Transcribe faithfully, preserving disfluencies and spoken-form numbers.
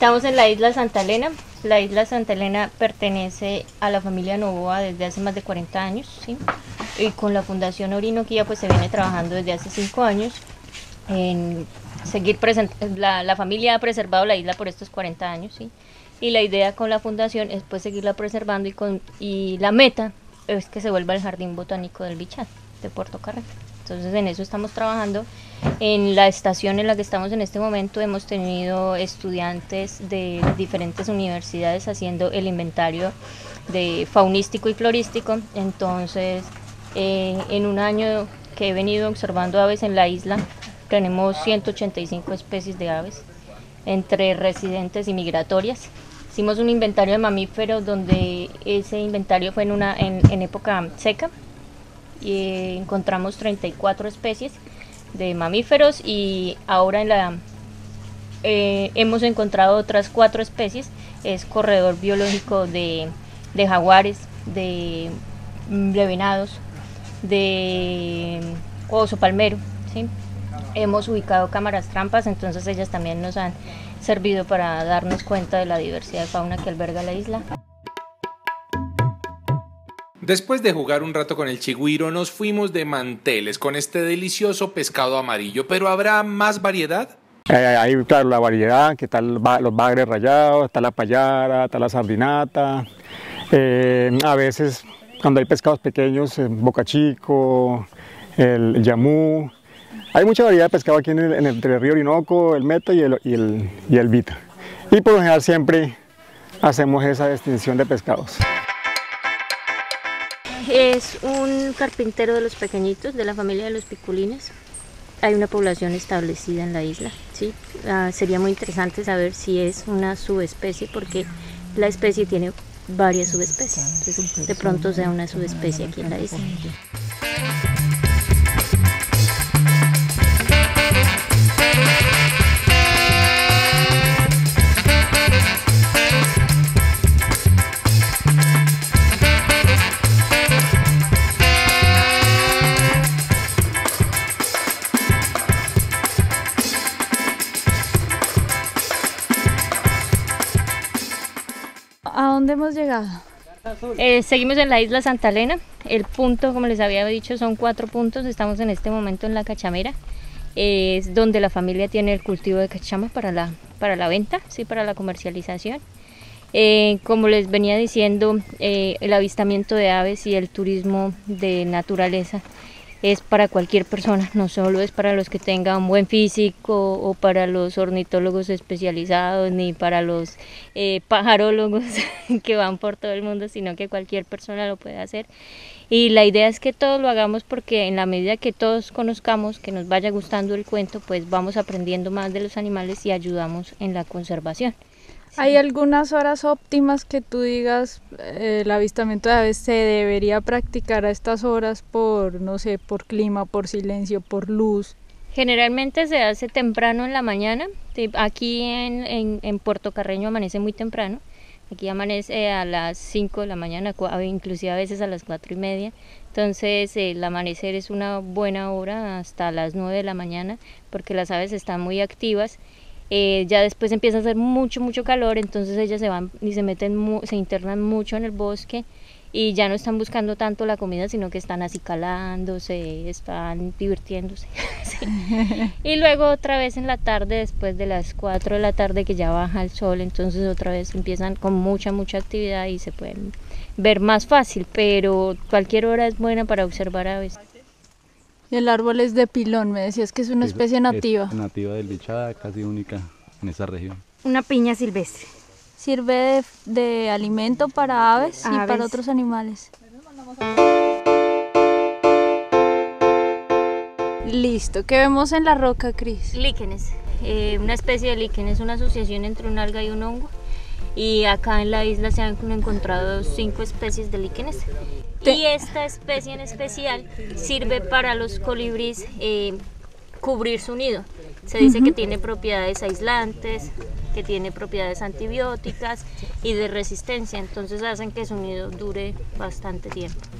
Estamos en la isla Santa Elena. La isla Santa Elena pertenece a la familia Novoa desde hace más de cuarenta años, ¿sí? Y con la Fundación Orinoquía pues se viene trabajando desde hace cinco años en seguir presente. La, la familia ha preservado la isla por estos cuarenta años, ¿sí? Y la idea con la fundación es pues seguirla preservando y, con, y la meta es que se vuelva el Jardín Botánico del Bichán de Puerto Carreta. Entonces en eso estamos trabajando. En la estación en la que estamos en este momento hemos tenido estudiantes de diferentes universidades haciendo el inventario de faunístico y florístico. Entonces eh, en un año que he venido observando aves en la isla tenemos ciento ochenta y cinco especies de aves entre residentes y migratorias. Hicimos un inventario de mamíferos donde ese inventario fue en, una, en, en época seca y encontramos treinta y cuatro especies de mamíferos y ahora en la, eh, hemos encontrado otras cuatro especies. Es corredor biológico de, de jaguares, de, de venados, de oso palmero, ¿sí? Hemos ubicado cámaras trampas, entonces ellas también nos han servido para darnos cuenta de la diversidad de fauna que alberga la isla. Después de jugar un rato con el chigüiro, nos fuimos de manteles con este delicioso pescado amarillo, pero ¿habrá más variedad? Hay, eh, claro, la variedad, que están los bagres rayados, está la payara, está la sardinata, eh, a veces cuando hay pescados pequeños, el bocachico, el, el yamú. Hay mucha variedad de pescado aquí en el, en el, entre el río Orinoco, el Meta y el, y, el, y el Vita. Y por lo general siempre hacemos esa distinción de pescados. Es un carpintero de los pequeñitos, de la familia de los piculines. Hay una población establecida en la isla, ¿sí? Uh, sería muy interesante saber si es una subespecie, porque la especie tiene varias subespecies. Entonces, de pronto sea una subespecie aquí en la isla. ¿A dónde hemos llegado? Eh, seguimos en la isla Santa Elena. El punto, como les había dicho, son cuatro puntos. Estamos en este momento en la cachamera. Eh, es donde la familia tiene el cultivo de cachama para la, para la venta, sí, para la comercialización. Eh, como les venía diciendo, eh, el avistamiento de aves y el turismo de naturaleza es para cualquier persona, no solo es para los que tengan un buen físico o para los ornitólogos especializados ni para los eh, pajarólogos que van por todo el mundo, sino que cualquier persona lo puede hacer. Y la idea es que todos lo hagamos porque en la medida que todos conozcamos, que nos vaya gustando el cuento, pues vamos aprendiendo más de los animales y ayudamos en la conservación. ¿Hay algunas horas óptimas que tú digas eh, el avistamiento de aves se debería practicar a estas horas por, no sé, por clima, por silencio, por luz? Generalmente se hace temprano en la mañana. Aquí en, en, en Puerto Carreño amanece muy temprano. Aquí amanece a las cinco de la mañana, inclusive a veces a las cuatro y media. Entonces el amanecer es una buena hora hasta las nueve de la mañana porque las aves están muy activas. Eh, ya después empieza a hacer mucho, mucho calor, entonces ellas se van y se meten, mu se internan mucho en el bosque y ya no están buscando tanto la comida, sino que están acicalándose, están divirtiéndose. Sí. Y luego otra vez en la tarde, después de las cuatro de la tarde que ya baja el sol, entonces otra vez empiezan con mucha, mucha actividad y se pueden ver más fácil, pero cualquier hora es buena para observar aves. Y el árbol es de pilón, me decías que es una especie nativa. Es nativa del Bichada, casi única en esa región. Una piña silvestre. Sirve de, de alimento para aves, aves y para otros animales. Listo, ¿qué vemos en la roca, Cris? Líquenes, eh, una especie de líquen, es una asociación entre un alga y un hongo. Y acá en la isla se han encontrado cinco especies de líquenes. Y esta especie en especial sirve para los colibríes eh, cubrir su nido. Se dice uh-huh. que tiene propiedades aislantes, que tiene propiedades antibióticas y de resistencia, entonces hacen que su nido dure bastante tiempo.